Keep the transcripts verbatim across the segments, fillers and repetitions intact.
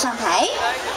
上台。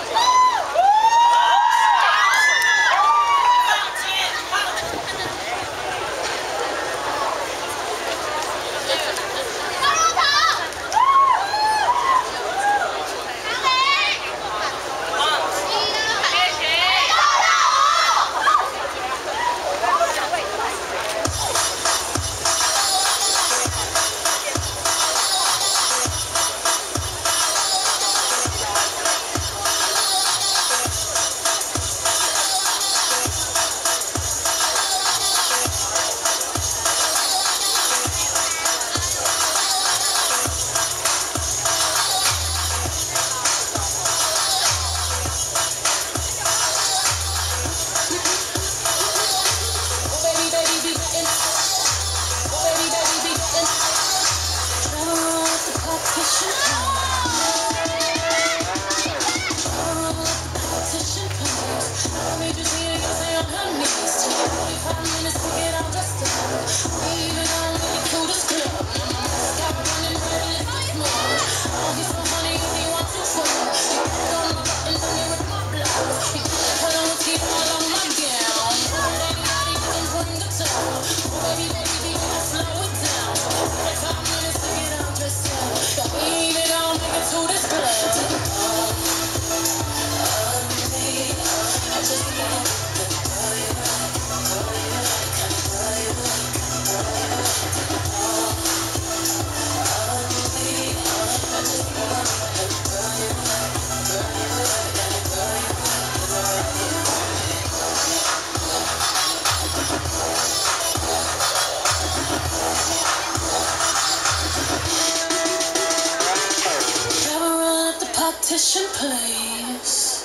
Partition, please.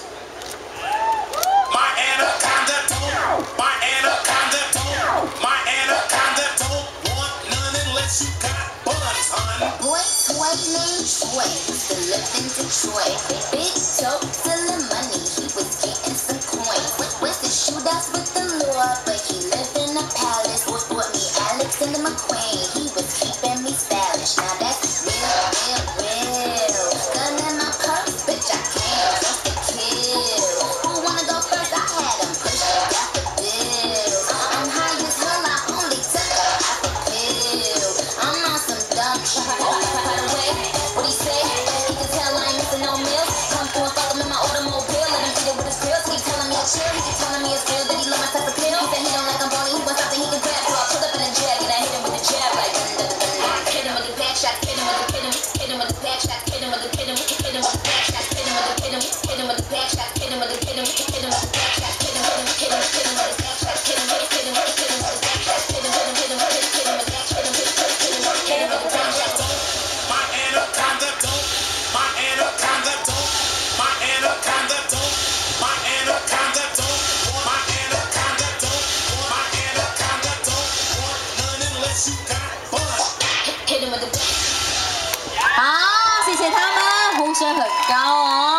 My anaconda don't, my anaconda don't, my anaconda don't want none unless you got buns, hun. Boy, toy named Troy, used to live in Detroit. Big dope, selling money, he was getting some coins. Went to shootouts with the Lord, but he lived in a palace. Bought me Alexander McQueen, he was keeping me stylish. Now that's real, real, real. Gun in my purse, bitch, I can't just to kill. Who wanna go first? I had him pushing out the bills. I'm high as hell, I only took a half a pill. I'm on some dumb shit. By the way, what he say? He can tell I ain't missing no meals. Come through and fuck him in my automobile. Let him eat it with his grills. He telling me to chill. He keep telling me it's real that he love my type of pill. He said he don't like I'm bony. He wants something he can grab. So I pull up in a jag and I hit him with a jab like dun dun dun dun. Hit him with the back shots. Hit him with the hit him. Hit him with the back shots. Hit him with the hit him. Hit him with the back shots. Hit him with the hit him. Hit him with the back shots. Hit him with the hit him. Hit him with the back shots. Hit him hit him hit him hit him with the back shots. Hit him hit him hit him hit him with the back shots. Hit him hit him hit him hit him with the back hit him hit him hit him hit him with the back shots. My anaconda don't, my anaconda don't, my anaconda don't, my anaconda don't, my anaconda don't, my anaconda don't want none unless you got buns. Hit him with the back. 好，谢谢他们，呼声很高哦。